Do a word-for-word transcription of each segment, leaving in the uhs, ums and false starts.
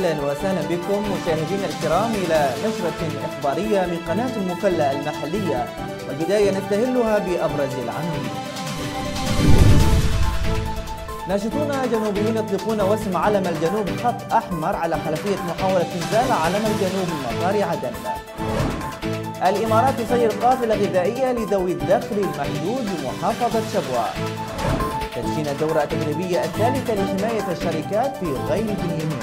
أهلا وسهلا بكم مشاهدينا الكرام إلى نشرة إخبارية من قناة المكلا المحلية، والبداية نستهلها بأبرز العناوين. ناشطون جنوبيون يطلقون وسم علم الجنوب خط أحمر على خلفية محاولة إنزال علم الجنوب من مطار عدن. الإمارات تسير قافلة غذائية لذوي الدخل المحدود بمحافظة شبوة. تدشين الدورة التدريبية الثالثة لحماية الشركات في غير بنيامين.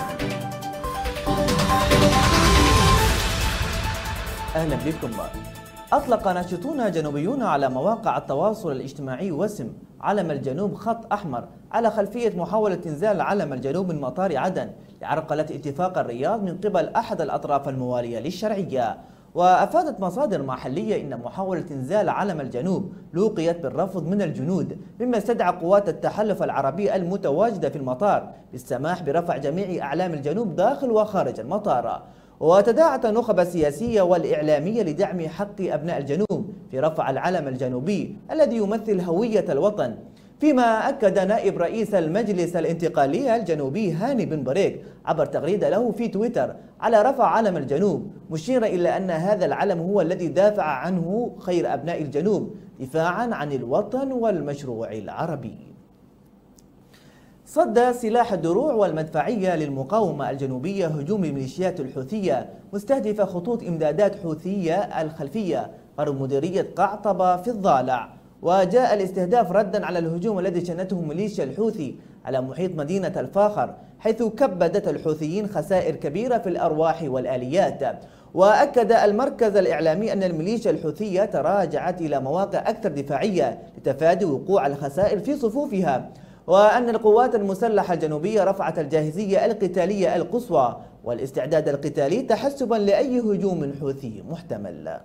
أهلا بكم. أطلق ناشطون جنوبيون على مواقع التواصل الاجتماعي وسم علم الجنوب خط أحمر على خلفية محاولة إنزال علم الجنوب من مطار عدن لعرقلة اتفاق الرياض من قبل أحد الأطراف الموالية للشرعية. وأفادت مصادر محلية إن محاولة إنزال علم الجنوب لوقيت بالرفض من الجنود، مما استدعى قوات التحالف العربي المتواجدة في المطار بالسماح برفع جميع أعلام الجنوب داخل وخارج المطار. وتداعت النخب السياسية والإعلامية لدعم حق أبناء الجنوب في رفع العلم الجنوبي الذي يمثل هوية الوطن، فيما أكد نائب رئيس المجلس الانتقالي الجنوبي هاني بن بريك عبر تغريدة له في تويتر على رفع علم الجنوب، مشيرا إلى أن هذا العلم هو الذي دافع عنه خير أبناء الجنوب دفاعا عن الوطن والمشروع العربي. صد سلاح الدروع والمدفعية للمقاومة الجنوبية هجوم الميليشيات الحوثية مستهدفة خطوط إمدادات حوثية الخلفية قرب مديرية قعطبة في الضالع. وجاء الاستهداف ردا على الهجوم الذي شنته ميليشيا الحوثي على محيط مدينة الفاخر، حيث كبدت الحوثيين خسائر كبيرة في الأرواح والآليات. وأكد المركز الإعلامي أن الميليشيا الحوثية تراجعت إلى مواقع أكثر دفاعية لتفادي وقوع الخسائر في صفوفها، وأن القوات المسلحة الجنوبية رفعت الجاهزية القتالية القصوى والاستعداد القتالي تحسبا لأي هجوم حوثي محتمل.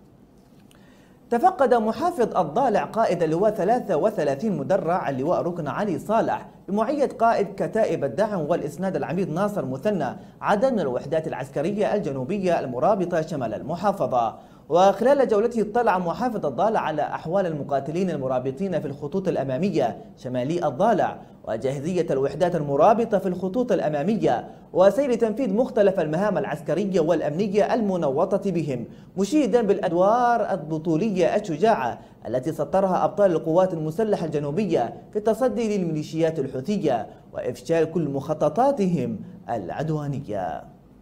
تفقد محافظ الضالع قائد اللواء ثلاثة وثلاثين مدرع اللواء ركن علي صالح بمعية قائد كتائب الدعم والإسناد العميد ناصر مثنى عدد من الوحدات العسكرية الجنوبية المرابطة شمال المحافظة. وخلال جولته اطلع محافظ الضالع على أحوال المقاتلين المرابطين في الخطوط الأمامية شمالي الضالع وجاهزية الوحدات المرابطة في الخطوط الأمامية وسير تنفيذ مختلف المهام العسكرية والأمنية المنوطة بهم، مشيدا بالأدوار البطولية الشجاعة التي سطرها أبطال القوات المسلحة الجنوبية في التصدي للميليشيات الحوثية وإفشال كل مخططاتهم العدوانية.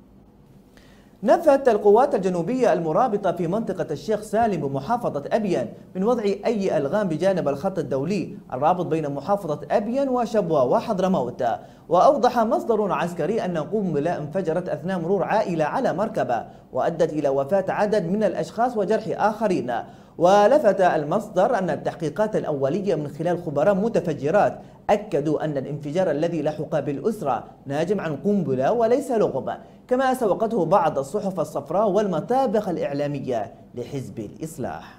نفت القوات الجنوبية المرابطة في منطقة الشيخ سالم بمحافظة أبين من وضع أي ألغام بجانب الخط الدولي الرابط بين محافظة أبين وشبوة وحضرموت. وأوضح مصدر عسكري أن قنبلة انفجرت أثناء مرور عائلة على مركبة وأدت إلى وفاة عدد من الأشخاص وجرح آخرين. ولفت المصدر أن التحقيقات الأولية من خلال خبراء متفجرات أكدوا أن الانفجار الذي لحق بالأسرة ناجم عن قنبلة وليس لغم، كما سوقته بعض الصحف الصفراء والمطابخ الإعلامية لحزب الإصلاح.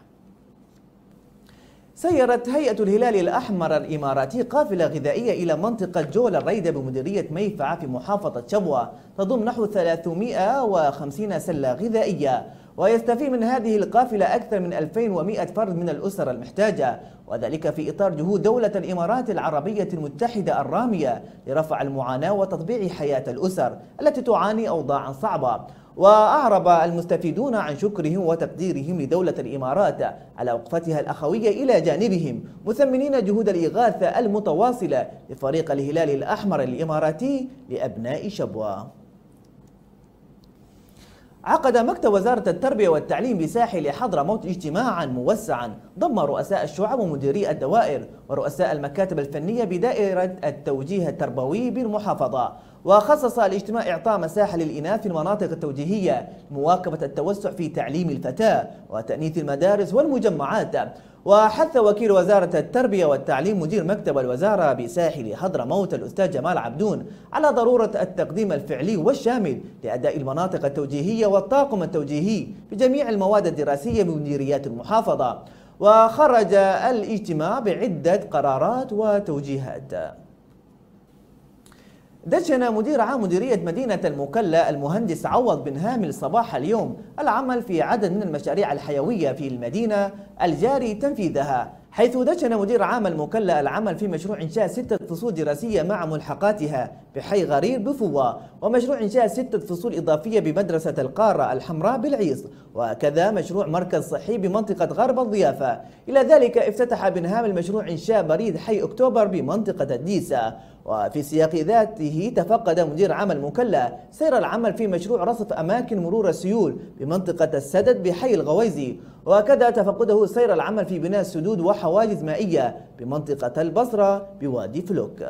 سيرت هيئة الهلال الأحمر الإماراتي قافلة غذائية إلى منطقة جول الريدة بمديرية ميفعة في محافظة شبوة تضم نحو ثلاثمئة وخمسين سلة غذائية، ويستفيد من هذه القافلة أكثر من ألفين ومئة فرد من الأسر المحتاجة، وذلك في إطار جهود دولة الإمارات العربية المتحدة الرامية لرفع المعاناة وتطبيع حياة الأسر التي تعاني أوضاعا صعبة. وأعرب المستفيدون عن شكرهم وتقديرهم لدولة الإمارات على وقفتها الأخوية إلى جانبهم، مثمنين جهود الإغاثة المتواصلة لفريق الهلال الأحمر الإماراتي لأبناء شبوة. عقد مكتب وزارة التربية والتعليم بساحل حضرموت اجتماعا موسعا ضم رؤساء الشعب ومديري الدوائر ورؤساء المكاتب الفنية بدائرة التوجيه التربوي بالمحافظة. وخصص الاجتماع إعطاء مساحة للإناث في المناطق التوجيهية لمواكبة التوسع في تعليم الفتاة وتأنيث المدارس والمجمعات. وحث وكيل وزارة التربية والتعليم مدير مكتب الوزارة بساحل حضرموت الأستاذ جمال عبدون على ضرورة التقديم الفعلي والشامل لأداء المناطق التوجيهية والطاقم التوجيهي في جميع المواد الدراسية بمديريات المحافظة. وخرج الاجتماع بعدة قرارات وتوجيهات. دشن مدير عام مديرية مدينة المكلا المهندس عوض بن هامل صباح اليوم العمل في عدد من المشاريع الحيوية في المدينة الجاري تنفيذها، حيث دشن مدير عام المكلا العمل في مشروع إنشاء ستة فصول دراسية مع ملحقاتها بحي غرير بفوة، ومشروع إنشاء ستة فصول إضافية بمدرسة القارة الحمراء بالعيص، وكذا مشروع مركز صحي بمنطقة غرب الضيافة. إلى ذلك افتتح بنهام المشروع إنشاء بريد حي أكتوبر بمنطقة الديسة. وفي سياق ذاته تفقد مدير عام المكلا سير العمل في مشروع رصف أماكن مرور السيول بمنطقة السدد بحي الغويزي، وكذا تفقده سير العمل في بناء سدود وحواجز مائية بمنطقة البصرة بوادي فلوك.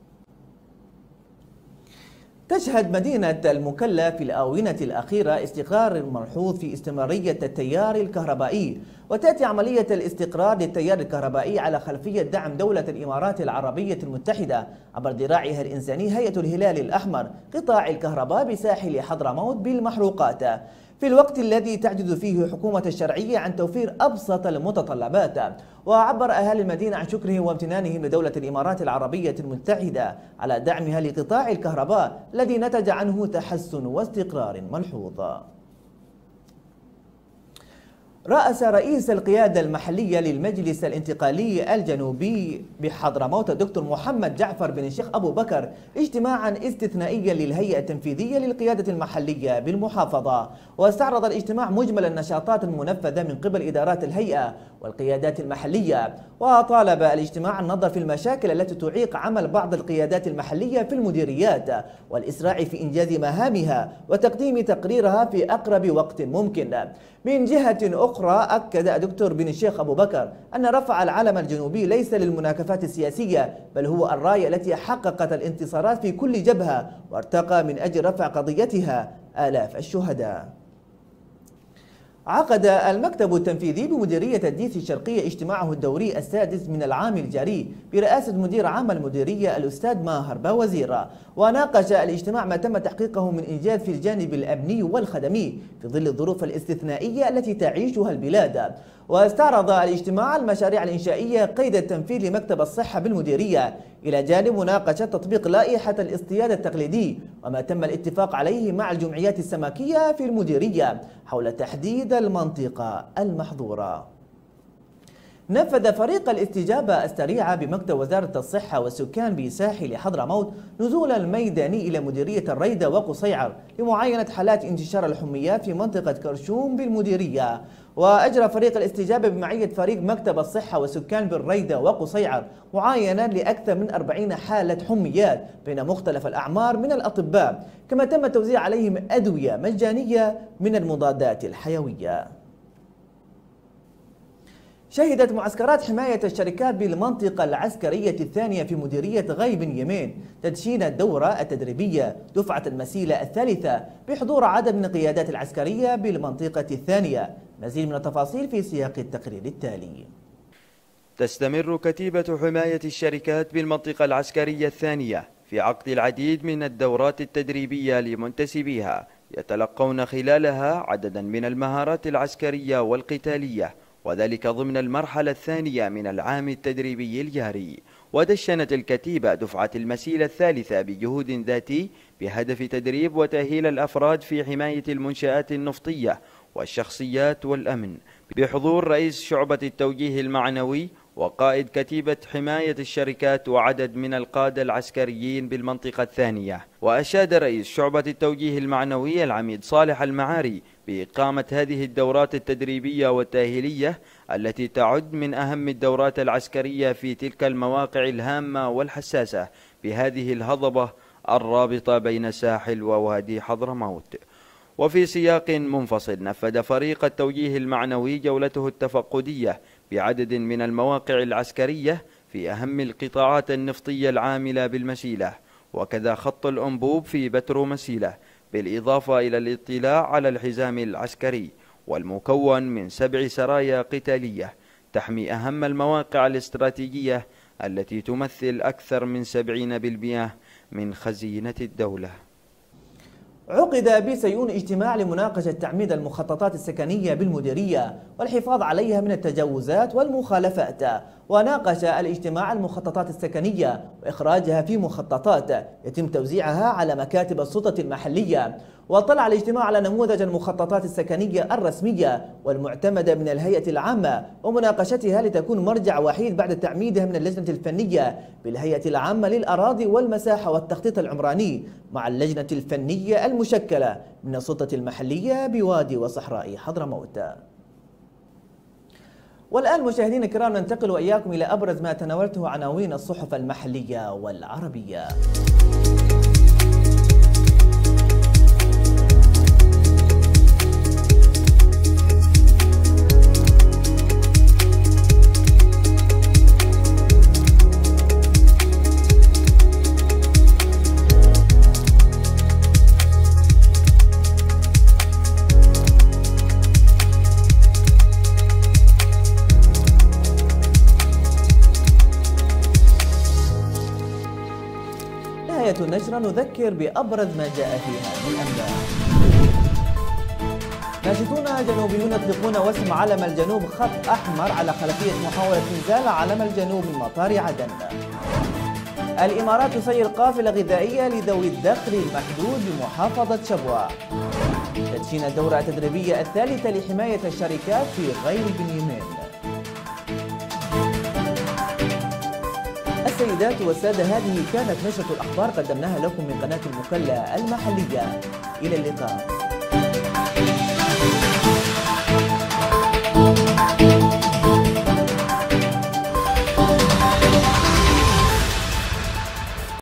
تشهد مدينة المكلا في الآونة الأخيرة استقرار ملحوظ في استمرارية التيار الكهربائي، وتأتي عملية الاستقرار للتيار الكهربائي على خلفية دعم دولة الإمارات العربية المتحدة عبر ذراعها الإنساني هيئة الهلال الأحمر قطاع الكهرباء بساحل حضرموت بالمحروقات، في الوقت الذي تعجز فيه حكومة الشرعية عن توفير أبسط المتطلبات. وعبر أهالي المدينة عن شكرهم وامتنانهم لدولة الإمارات العربية المتحدة على دعمها لقطاع الكهرباء الذي نتج عنه تحسن واستقرار ملحوظ. رأس رئيس القيادة المحلية للمجلس الانتقالي الجنوبي بحضرموت الدكتور محمد جعفر بن الشيخ أبو بكر اجتماعا استثنائيا للهيئة التنفيذية للقيادة المحلية بالمحافظة، واستعرض الاجتماع مجمل النشاطات المنفذة من قبل إدارات الهيئة والقيادات المحلية. وطالب الاجتماع النظر في المشاكل التي تعيق عمل بعض القيادات المحلية في المديريات والإسراع في إنجاز مهامها وتقديم تقريرها في أقرب وقت ممكن. من جهة أخرى أكد الدكتور بن الشيخ أبو بكر أن رفع العلم الجنوبي ليس للمناكفات السياسية، بل هو الراية التي حققت الانتصارات في كل جبهة وارتقى من أجل رفع قضيتها آلاف الشهداء. عقد المكتب التنفيذي بمديرية الديسي الشرقية اجتماعه الدوري السادس من العام الجاري برئاسة مدير عام المديرية الأستاذ ماهر باوزير، وناقش الاجتماع ما تم تحقيقه من إنجاز في الجانب الأمني والخدمي في ظل الظروف الاستثنائية التي تعيشها البلاد. واستعرض الاجتماع المشاريع الإنشائية قيد التنفيذ لمكتب الصحة بالمديرية، إلى جانب مناقشة تطبيق لائحة الاصطياد التقليدي وما تم الاتفاق عليه مع الجمعيات السمكية في المديرية حول تحديد المنطقة المحظورة. نفذ فريق الاستجابة السريعة بمكتب وزارة الصحة والسكان بساحل حضرموت نزولا ميداني إلى مديرية الريدة وقصيعر لمعاينة حالات انتشار الحميات في منطقة كرشوم بالمديرية. وأجرى فريق الاستجابة بمعية فريق مكتب الصحة والسكان بالريدة وقصيعر معاينة لأكثر من أربعين حالة حميات بين مختلف الأعمار من الأطباء، كما تم توزيع عليهم أدوية مجانية من المضادات الحيوية. شهدت معسكرات حماية الشركات بالمنطقة العسكرية الثانية في مديرية غاي بن يمين تدشين الدورة التدريبية دفعة المسيلة الثالثة بحضور عدد من القيادات العسكرية بالمنطقة الثانية. مزيد من التفاصيل في سياق التقرير التالي. تستمر كتيبة حماية الشركات بالمنطقة العسكرية الثانية في عقد العديد من الدورات التدريبية لمنتسبيها يتلقون خلالها عددا من المهارات العسكرية والقتالية، وذلك ضمن المرحلة الثانية من العام التدريبي الجاري. ودشنت الكتيبة دفعة المسيلة الثالثة بجهود ذاتي بهدف تدريب وتأهيل الأفراد في حماية المنشآت النفطية والشخصيات والأمن، بحضور رئيس شعبة التوجيه المعنوي وقائد كتيبة حماية الشركات وعدد من القادة العسكريين بالمنطقة الثانية. وأشاد رئيس شعبة التوجيه المعنوي العميد صالح المعاري بإقامة هذه الدورات التدريبية والتأهيلية التي تعد من أهم الدورات العسكرية في تلك المواقع الهامة والحساسة بهذه الهضبة الرابطة بين ساحل ووادي حضرموت. وفي سياق منفصل نفذ فريق التوجيه المعنوي جولته التفقدية بعدد من المواقع العسكرية في أهم القطاعات النفطية العاملة بالمسيلة، وكذا خط الأنبوب في بترو مسيلة، بالإضافة إلى الاطلاع على الحزام العسكري والمكون من سبع سرايا قتالية تحمي أهم المواقع الاستراتيجية التي تمثل أكثر من سبعين بالمئة من خزينة الدولة. عقد بسيون اجتماع لمناقشة تعميد المخططات السكنية بالمديرية والحفاظ عليها من التجاوزات والمخالفات. وناقش الاجتماع المخططات السكنية وإخراجها في مخططات يتم توزيعها على مكاتب السلطة المحلية. واطلع الاجتماع على نموذج المخططات السكنية الرسمية والمعتمدة من الهيئة العامة ومناقشتها لتكون مرجع وحيد بعد تعميدها من اللجنة الفنية بالهيئة العامة للأراضي والمساحة والتخطيط العمراني مع اللجنة الفنية المشكلة من السلطة المحلية بوادي وصحراء حضرموت. والآن مشاهدينا الكرام ننتقل وإياكم إلى أبرز ما تناولته عناوين الصحف المحلية والعربية. النشرة نذكر بأبرز ما جاء فيها من أنباء. ناشطون جنوبيون يطلقون وسم علم الجنوب خط أحمر على خلفية محاولة إنزال علم الجنوب من مطار عدن. الإمارات تسير قافلة غذائية لذوي الدخل المحدود بمحافظة شبوة. تدشين الدورة التدريبية الثالثة لحماية الشركات في غير بنيامين. السيدات والسادة، هذه كانت نشرة الأخبار قدمناها لكم من قناة المكلا المحلية. إلى اللقاء.